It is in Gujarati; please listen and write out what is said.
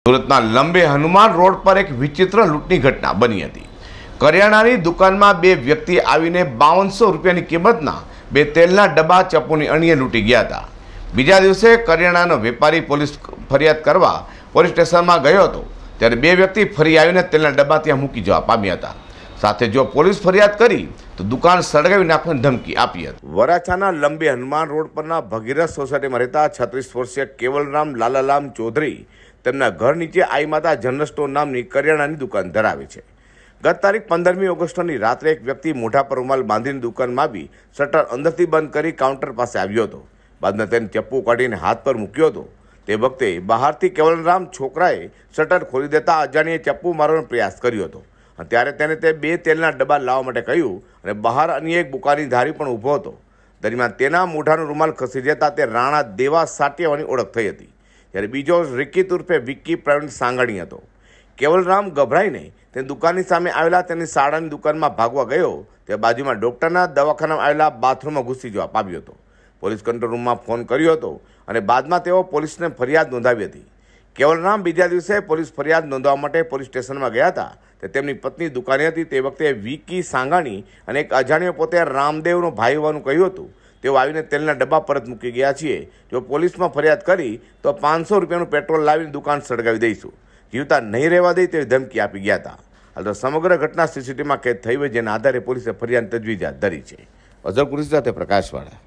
સુરતના લંબે હનુમાન રોડ પર એક વિચિત્ર લૂંટની ઘટના બની હતી। કરિયાણાની દુકાનમાં બે વ્યક્તિ આવીને 5200 રૂપિયાની કિંમતના બે તેલના ડબ્બા ચપ્પુની અણીએ લૂંટી ગયા હતા। બીજા દિવસે કરિયાણાનો વેપારી પોલીસ ફરિયાદ કરવા પોલીસ સ્ટેશનમાં ગયો હતો, ત્યારે બે વ્યક્તિ ફરી આવીને તેલના ડબ્બા ત્યાં મૂકી જવા પામ્યા હતા। સાથે જો પોલીસ ફરિયાદ કરી તો દુકાન સળગાવી નાખવાની ધમકી આપી હતી। વરાછાના લંબે હનુમાન રોડ પરના ભગીરથ સોસાયટીમાં રહેતા 36 વર્ષીય કેવલરામ લાલાલામ ચૌધરી તેમના ઘર નીચે આઈ માતા જનરલ સ્ટોર નામની કરિયાણાની દુકાન ધરાવે છે। ગત તારીખ 15મી ઓગસ્ટની રાત્રે એક વ્યક્તિ મોઢા પર રૂમાલ બાંધીને દુકાનમાં આવી શટર અંદરથી બંધ કરી કાઉન્ટર પાસે આવ્યો હતો। બાદમાં તેને ચપ્પુ કાઢીને હાથ પર મૂક્યો હતો। તે વખતે બહારથી કેવલરામ છોકરાએ શટર ખોલી દેતા અજાણીએ ચપ્પુ મારવાનો પ્રયાસ કર્યો હતો, ત્યારે તેને તે બે તેલના ડબ્બા લાવવા માટે કહ્યું અને બહાર અન્ય એક દુકાનદારી પણ ઊભો હતો। દરમિયાન તેના મોઢાનો રૂમાલ ખસી જતા તે રાણા દેવા સાટિયાવાની ઓળખ થઈ હતી, જ્યારે બીજો રિકિત ઉર્ફે વિક્કી પ્રવીણ સાંગણી હતો। કેવલરામ ગભરાઈને તે દુકાનની સામે આવેલા તેની શાળાની દુકાનમાં ભાગવા ગયો, તે બાજુમાં ડૉક્ટરના દવાખાનામાં આવેલા બાથરૂમમાં ઘૂસી જવા પામ્યો હતો। પોલીસ કંટ્રોલ રૂમમાં ફોન કર્યો હતો અને બાદમાં તેઓ પોલીસને ફરિયાદ નોંધાવી હતી। કેવલરામ બીજા દિવસે પોલીસ ફરિયાદ નોંધવા માટે પોલીસ સ્ટેશનમાં ગયા હતા, તે તેમની પત્ની દુકાને હતી। તે વખતે વિકી સાંગાણી અને એક અજાણ્યો પોતે રામદેવનો ભાઈ હોવાનું કહ્યું હતું। તેઓ આવીને તેલના ડબ્બા પરત મૂકી ગયા છીએ, જો પોલીસમાં ફરિયાદ કરી તો 500 રૂપિયાનું પેટ્રોલ લાવીને દુકાન સળગાવી દઈશું, જીવતા નહીં રહેવા દઈ તેવી ધમકી આપી ગયા હતા। હાલ તો સમગ્ર ઘટના સીસીટીવીમાં કેદ થઈ હોય, જેના આધારે પોલીસે ફરિયાદ તજવીજ હાથ ધરી છે। અઝર કુરેશી સાથે પ્રકાશવાળા।